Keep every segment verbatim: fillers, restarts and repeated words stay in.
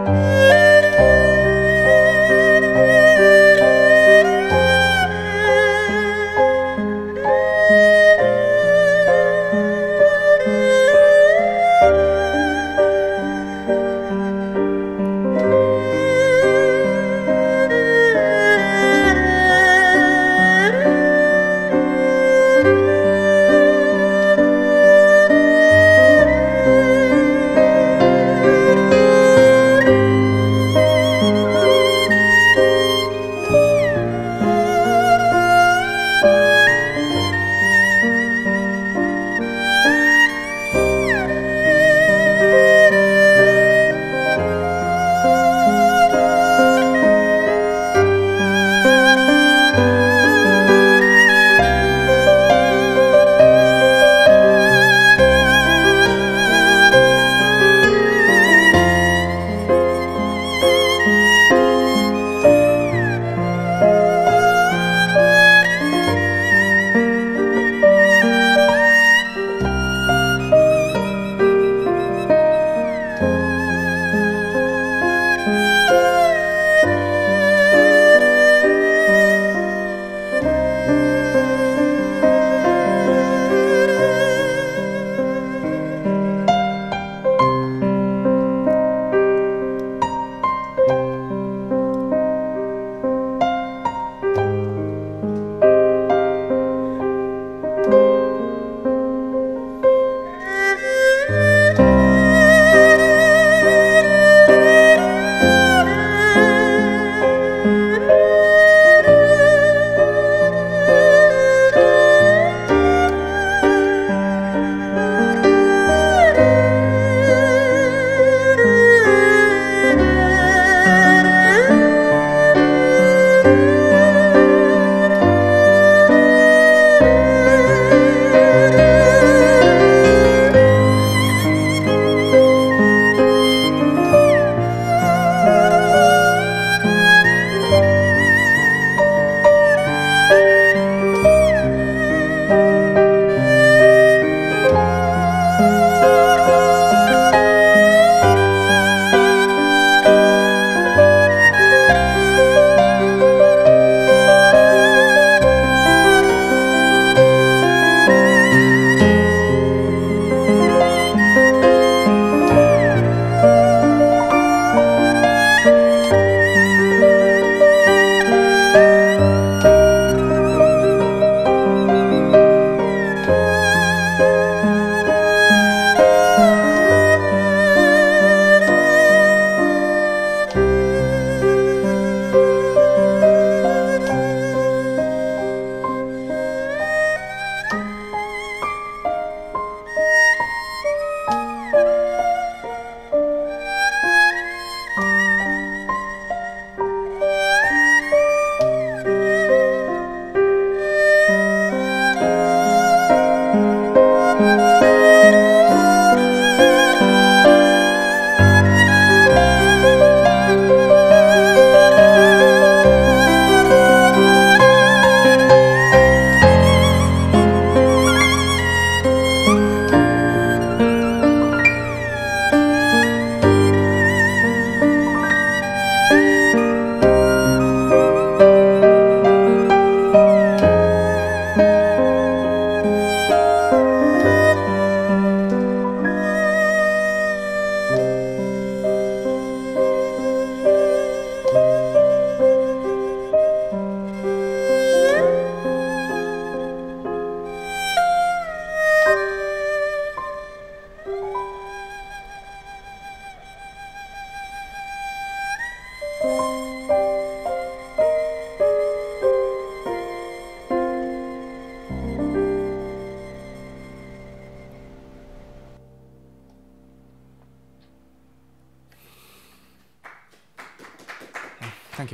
Thank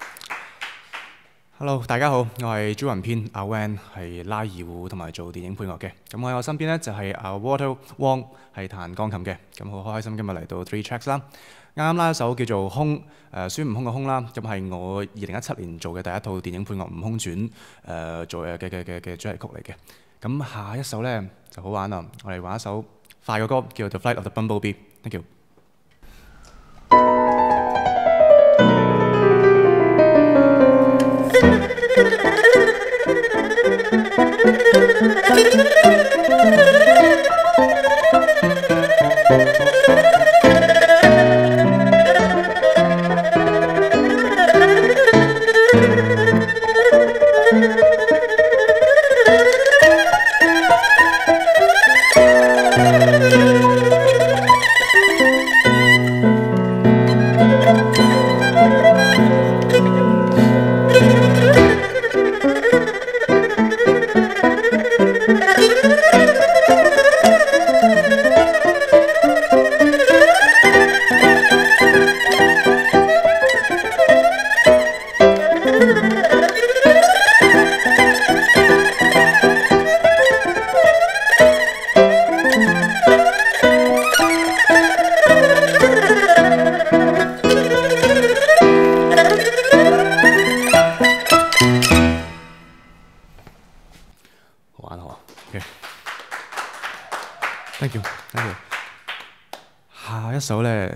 you。Hello， 大家好，我係朱雲編阿 Van， 係拉二胡同埋做電影配樂嘅。咁喺我身邊咧就係阿 Walter Wong， 係彈鋼琴嘅。咁好開心今日嚟到 Three Tracks 啦。啱啱拉一首叫做《空》，誒孫悟空嘅空啦。咁係我二零一七年做嘅第一套電影配樂《悟空傳》誒、呃、做嘅嘅嘅嘅嘅主題曲嚟嘅。咁下一首咧就好玩啦，我哋玩一首快嘅歌，叫做《The Flight of the Bumblebee》。Thank you。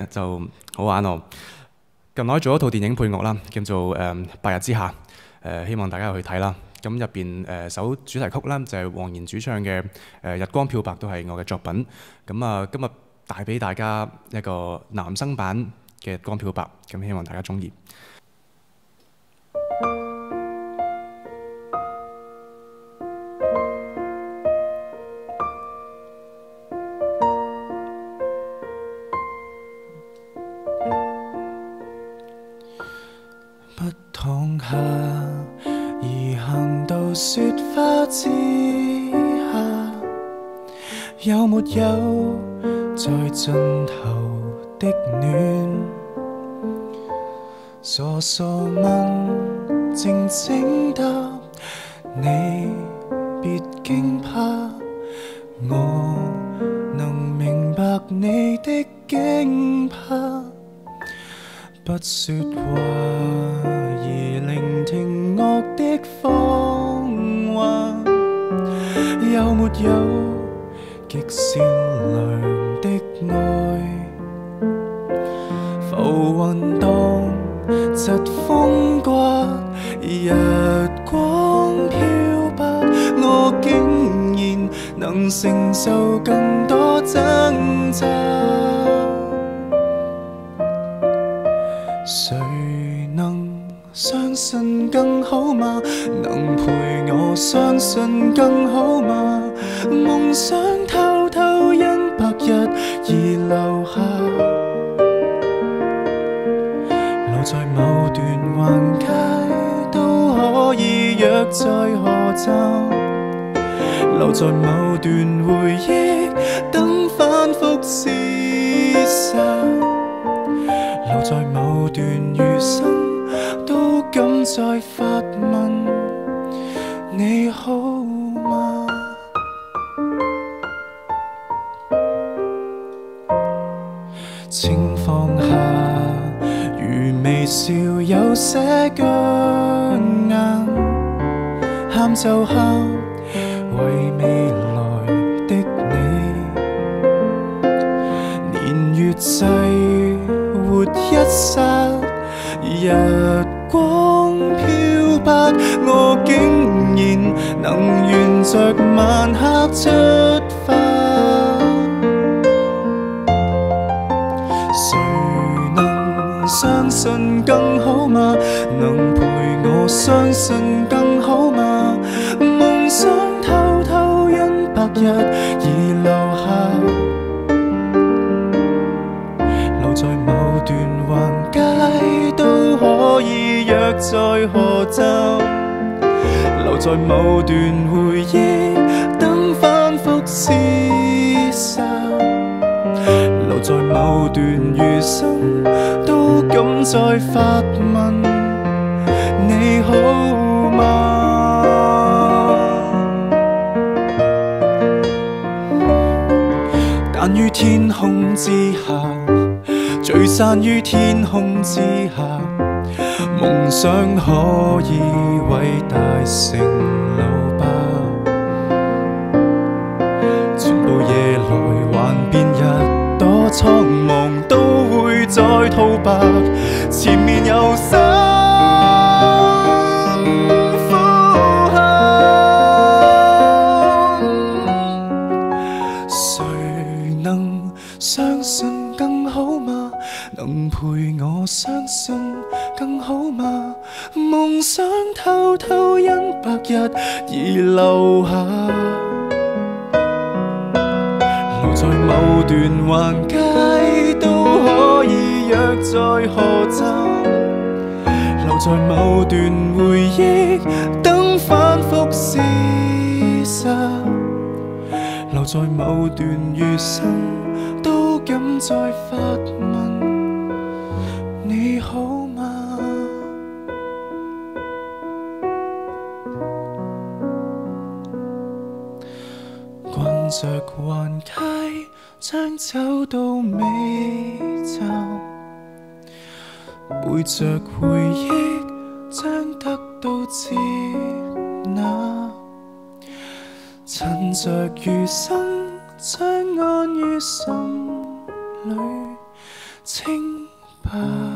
就好玩哦。近來做一套電影配樂啦，叫做誒《白日之下》，誒希望大家去睇啦。咁入邊誒首主題曲啦，就係黃妍主唱嘅誒《日光漂白》，都係我嘅作品。咁啊，今日帶俾大家一個男生版嘅《日光漂白》，咁希望大家中意。 不躺下，而行到雪花之下，有沒有在盡頭的暖？傻傻問，靜靜答，你別驚怕，我能明白你的驚怕。不說話，而聆聽樂的謊話，有沒有極善良的愛？浮雲蕩，疾風刮，日光漂白，我竟然能承受更多掙扎。誰能相信更好嗎？能陪我相信更好嗎？夢想偷偷因白日而留下，留在某段橫街都可以約在河站，留在某段回憶等反覆廝殺，留在某段餘生，都敢再發問你好嗎？情況下，如微笑有些僵硬，喊就喊，為未來的你，年月逝。活一剎，日光漂白，我竟然能沿着晚黑出發。誰能相信更好嗎？能陪我相信更好嗎？夢想偷偷因白日而留下。在某段橫街都可以約在河站，留在某段回憶等反覆廝殺，留在某段餘生都敢再發問你好嗎？但於天空之下，聚散於天空之下，夢想可以偉大成留吧。全部夜來幻變一朵蒼茫，都會再吐白，前面有深呼喊。誰能相信更好嗎？能陪我相信更好嗎？夢想偷偷因白日而留下，留在某段橫街都可以約在河站，留在某段回憶等反覆廝殺，留在某段餘生都敢再發問你好嗎？逛着橫街，將走到尾站，背着回憶，將得到接納，趁着餘生，將安於心裏。 清白。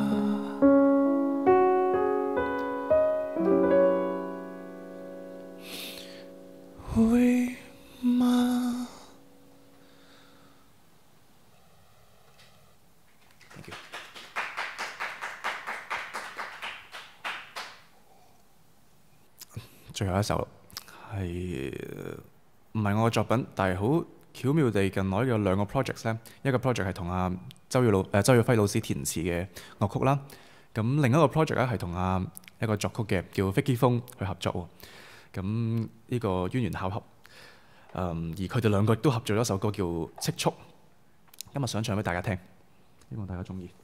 會嗎？ 最後一首係唔係我嘅作品，但係好巧妙地近來有兩個 project 咧，一個 project 係同阿周耀老誒周耀輝老師填詞嘅樂曲啦，咁另一個 project 咧係同阿一個作曲嘅叫 Vicky 風去合作喎，咁呢個淵源巧合，嗯，而佢哋兩個亦都合作咗一首歌叫《積蓄》，今日想唱俾大家聽，希望大家鍾意。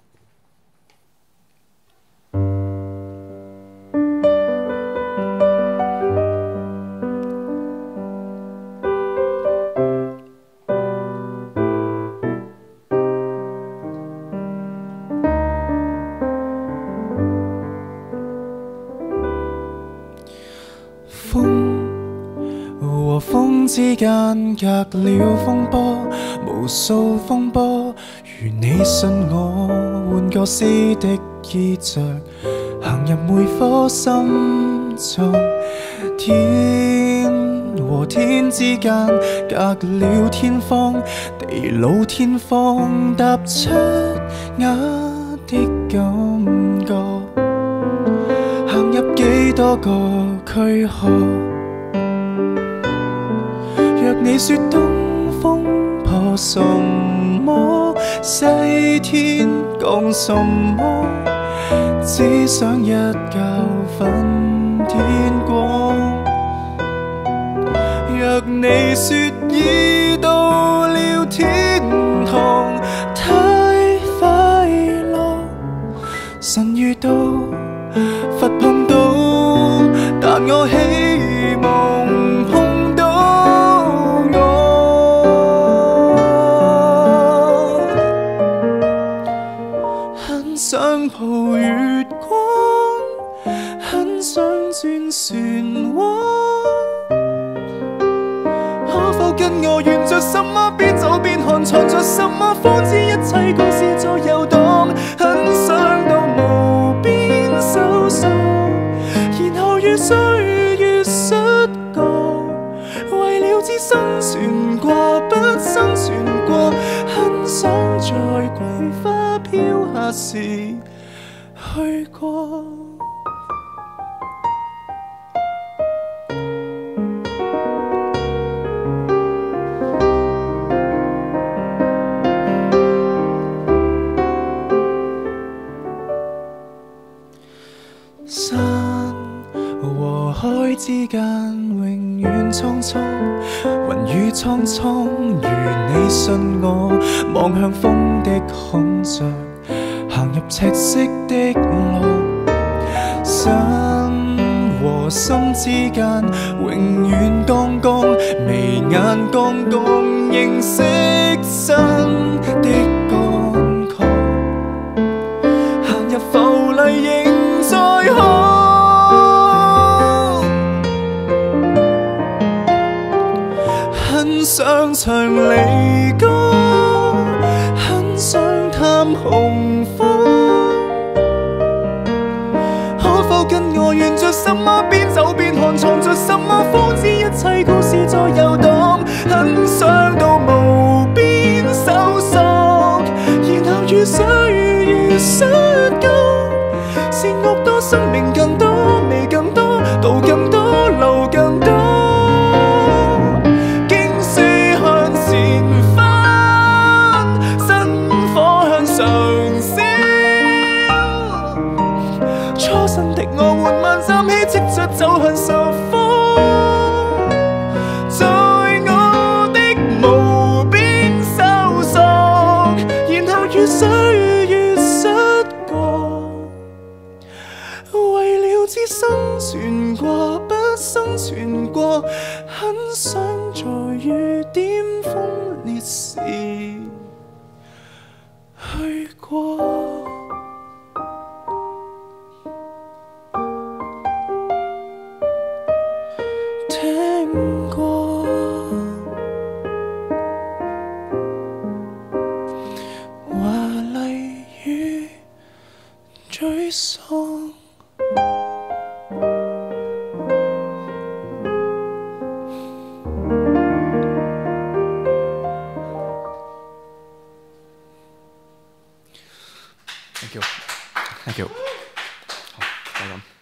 之間隔了風波，無數風波，如你信我，換個詩的衣着，行入每顆心中。天和天之間隔了天荒，地老天荒，踏出瓦的感覺，行入幾多個軀殼。若你說東風破什麼，西天降什麼，只想一覺分天光。若你說已到了天堂，太快樂，神遇到，佛碰到，但我希望碰到。想抱月光，很想轉漩渦，可否跟我沿着什麼邊走邊看，藏着什麼，方知一切故事在遊蕩。很想到無邊搜索，然後越睡越失覺，為了知生存過不生存過，很想在桂花飄下時去過。山和海之間永遠蒼蒼，雲雨蒼蒼，如你信我，望向風的孔雀，行入赤色的路。心和心之間永遠剛剛，眉眼剛剛，認識新的乾涸，行入浮麗仍在看。很想唱離歌，很想探紅花，可否跟我沿着什麼邊走邊看，藏着什麼，方知一切故事在遊蕩。很想到無邊搜索，然後越睡越失覺，是惡多生命更多，味更多，道更多，路更多。我緩慢站起，積着走向十方，在我的無邊搜索，然後越睡越失覺，為了知生存過不生存過，很想在雨點風烈時去過。 沮喪。 Thank you，Thank you，好，就咁。